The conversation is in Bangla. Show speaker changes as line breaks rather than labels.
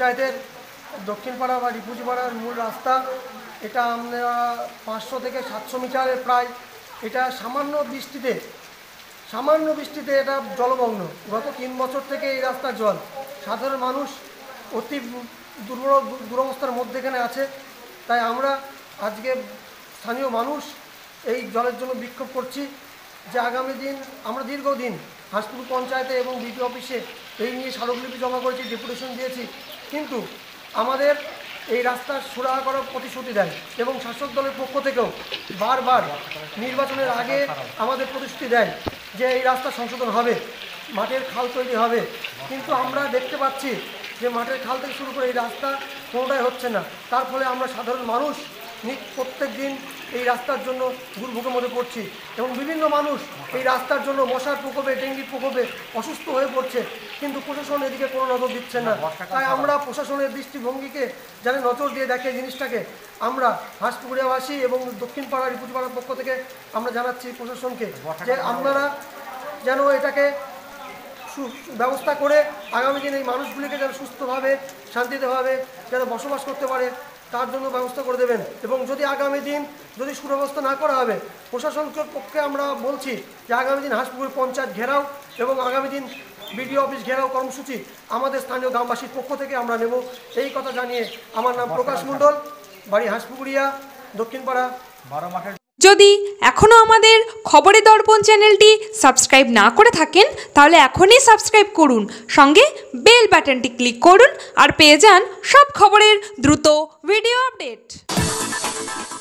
পঞ্চায়েতের দক্ষিণপাড়া বা রিপুজিপাড়ার মূল রাস্তা। এটা আমরা 500 থেকে 700 মিটারের প্রায়। এটা সামান্য বৃষ্টিতে এটা জলমগ্ন। গত 3 বছর থেকে এই রাস্তার জল, সাধারণ মানুষ অতি দুরবস্থার মধ্যে এখানে আছে। তাই আমরা আজকে স্থানীয় মানুষ এই জলের জন্য বিক্ষোভ করছি যে আগামী দিন আমরা দীর্ঘদিন হাঁসপুকুর পঞ্চায়েতে এবং বিপি অফিসে এই নিয়ে স্মারকলিপি জমা করেছি, ডেপুটেশন দিয়েছি, কিন্তু আমাদের এই রাস্তার সুরাহা করার প্রতিশ্রুতি দেয় এবং শাসক দলের পক্ষ থেকেও বারবার নির্বাচনের আগে আমাদের প্রতিশ্রুতি দেয় যে এই রাস্তা সংশোধন হবে, মাঠের খাল তৈরি হবে। কিন্তু আমরা দেখতে পাচ্ছি যে মাঠের খাল থেকে শুরু করে এই রাস্তা কোনোটাই হচ্ছে না। তার ফলে আমরা সাধারণ মানুষ প্রত্যেক দিন এই রাস্তার জন্য দুর্ভোগের মধ্যে পড়ছি এবং বিভিন্ন মানুষ এই রাস্তার জন্য মশার প্রকোপে, ডেঙ্গির প্রকোপে অসুস্থ হয়ে পড়ছে, কিন্তু প্রশাসন এদিকে কোনো নজর দিচ্ছে না। তাই আমরা প্রশাসনের দৃষ্টিভঙ্গিকে যেন নজর দিয়ে দেখে জিনিসটাকে, আমরা হাঁসপুকুরিয়াবাসী এবং দক্ষিণপাড়া রিপুজিপাড়ার পক্ষ থেকে আমরা জানাচ্ছি প্রশাসনকে যে আপনারা যেন এটাকে ব্যবস্থা করে আগামী দিন এই মানুষগুলিকে যেন সুস্থভাবে, শান্তিতেভাবে যেন বসবাস করতে পারে তার জন্য ব্যবস্থা করে দেবেন। এবং যদি আগামী দিন যদি সুব্যবস্থা না করা হবে, প্রশাসনের পক্ষে আমরা বলছি যে আগামী দিন হাঁসপুকুর পঞ্চায়েত ঘেরাও এবং আগামী দিন বিডিও অফিস ঘেরাও কর্মসূচি আমাদের স্থানীয় গ্রামবাসীর পক্ষ থেকে আমরা নেব, এই কথা জানিয়ে আমার নাম প্রকাশ মণ্ডল, বাড়ি হাঁসপুকুরিয়া, দক্ষিণপাড়া 12 মাঠের।
যদি এখনও আমাদের খবরের দর্পণ চ্যানেলটি সাবস্ক্রাইব না করে থাকেন তাহলে এখনই সাবস্ক্রাইব করুন, সঙ্গে বেল বাটনটি ক্লিক করুন আর পেয়ে যান সব খবরের দ্রুত ভিডিও আপডেট।